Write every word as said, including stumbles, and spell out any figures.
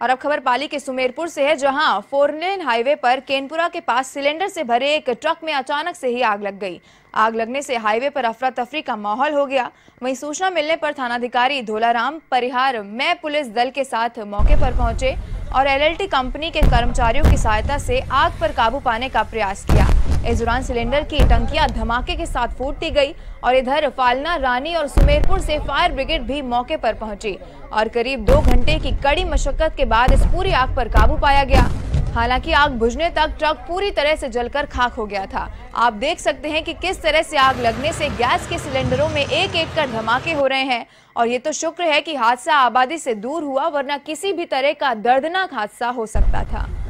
और अब खबर पाली के सुमेरपुर से है, जहां फोर लेन हाईवे पर केनपुरा के पास सिलेंडर से भरे एक ट्रक में अचानक से ही आग लग गई। आग लगने से हाईवे पर अफरा तफरी का माहौल हो गया। वहीं सूचना मिलने पर थानाधिकारी धोलाराम परिहार में पुलिस दल के साथ मौके पर पहुंचे और एल एल टी कंपनी के कर्मचारियों की सहायता से आग पर काबू पाने का प्रयास किया। इस दौरान सिलेंडर की टंकियां धमाके के साथ फूटती गई और इधर फालना, रानी और सुमेरपुर से फायर ब्रिगेड भी मौके पर पहुंची और करीब दो घंटे की कड़ी मशक्कत के बाद इस पूरी आग पर काबू पाया गया। हालांकि आग बुझने तक ट्रक पूरी तरह से जलकर खाक हो गया था। आप देख सकते हैं कि किस तरह से आग लगने से गैस के सिलेंडरों में एक एक कर धमाके हो रहे हैं। और ये तो शुक्र है कि हादसा आबादी से दूर हुआ, वरना किसी भी तरह का दर्दनाक हादसा हो सकता था।